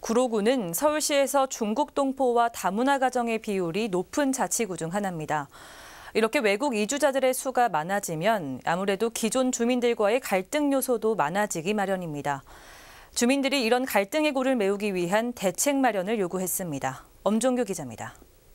구로구는 서울시에서 중국 동포와 다문화 가정의 비율이 높은 자치구 중 하나입니다. 이렇게 외국 이주자들의 수가 많아지면 아무래도 기존 주민들과의 갈등 요소도 많아지기 마련입니다. 주민들이 이런 갈등의 골을 메우기 위한 대책 마련을 요구했습니다. 엄종규 기자입니다.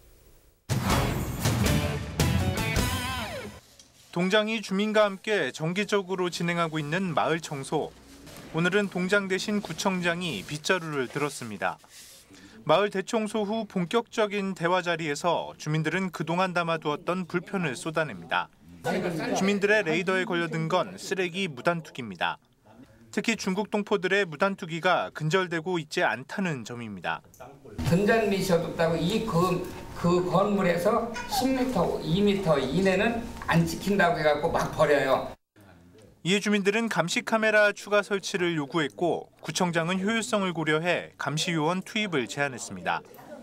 동장이 주민과 함께 정기적으로 진행하고 있는 마을 청소. 오늘은 동장 대신 구청장이 빗자루를 들었습니다. 마을 대청소 후 본격적인 대화 자리에서 주민들은 그동안 담아두었던 불편을 쏟아냅니다. 주민들의 레이더에 걸려든 건 쓰레기 무단투기입니다. 특히 중국 동포들의 무단투기가 근절되고 있지 않다는 점입니다. 전장미셔도 없다고 그 건물에서 10m, 2m 이내는 안 지킨다고 해갖고 막 버려요. 이에 주민들은 감시 카메라 추가 설치를 요구했고 구청장은 효율성을 고려해 감시 요원 투입을 제안했습니다.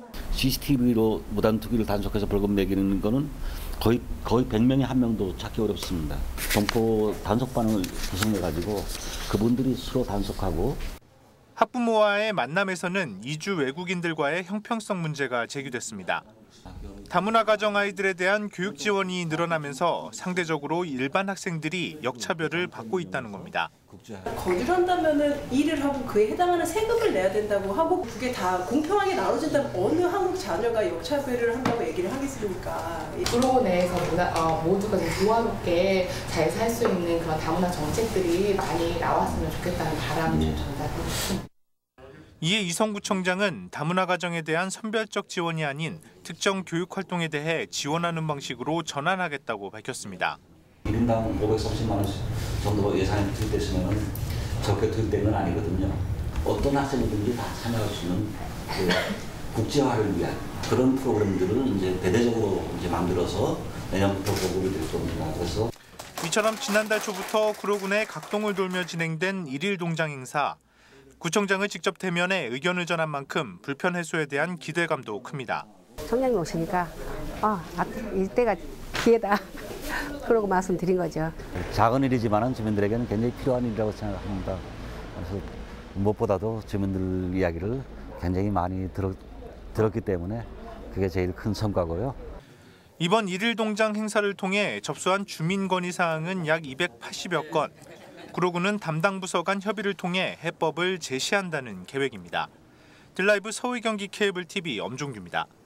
CCTV로 무단투기를 단속해서 벌금 매기는 거는 거의 100명에 한 명도 찾기 어렵습니다. 동포 단속반을 구성해가지고 그분들이 서로 단속하고. 학부모와의 만남에서는 이주 외국인들과의 형평성 문제가 제기됐습니다. 다문화 가정 아이들에 대한 교육 지원이 늘어나면서 상대적으로 일반 학생들이 역차별을 받고 있다는 겁니다. 거주를 한다면은 일을 하고 그에 해당하는 세금을 내야 된다고 하고 그게 다 공평하게 나눠진다면 어느 한국 자녀가 역차별을 한다고 얘기를 하겠습니까? 구로구 내에서 모두가 좀 조화롭게 잘 살 수 있는 그런 다문화 정책들이 많이 나왔으면 좋겠다는 바람을 좀 전달하고 있습니다. 이에 이성구청장은 다문화 가정에 대한 선별적 지원이 아닌 특정 교육 활동에 대해 지원하는 방식으로 전환하겠다고 밝혔습니다. 1인당 530만 원 정도 예산이 투입됐으면 저렇게 투입된 건 아니거든요. 어떤 학생이든지 다 참여할 수 있는 국제화를 위한 그런 프로그램들을 이제 대대적으로 만들어서 내년부터 보급이 될 겁니다. 그래서 이처럼 지난달 초부터 구로구 내 각동을 돌며 진행된 1일 동장 행사. 구청장을 직접 대면해 의견을 전한 만큼 불편 해소에 대한 기대감도 큽니다. 청장님 오시니까 이때가 기회다. 그러고 말씀드린 거죠. 작은 일이지만 주민들에게는 굉장히 필요한 일이라고 생각합니다. 그래서 무엇보다도 주민들 이야기를 굉장히 많이 들었기 때문에 그게 제일 큰 성과고요. 이번 1일 동장 행사를 통해 접수한 주민 건의 사항은 약 280여 건. 구로구는 담당 부서 간 협의를 통해 해법을 제시한다는 계획입니다. 들라이브 서울 경기 케이블 TV 엄종규입니다.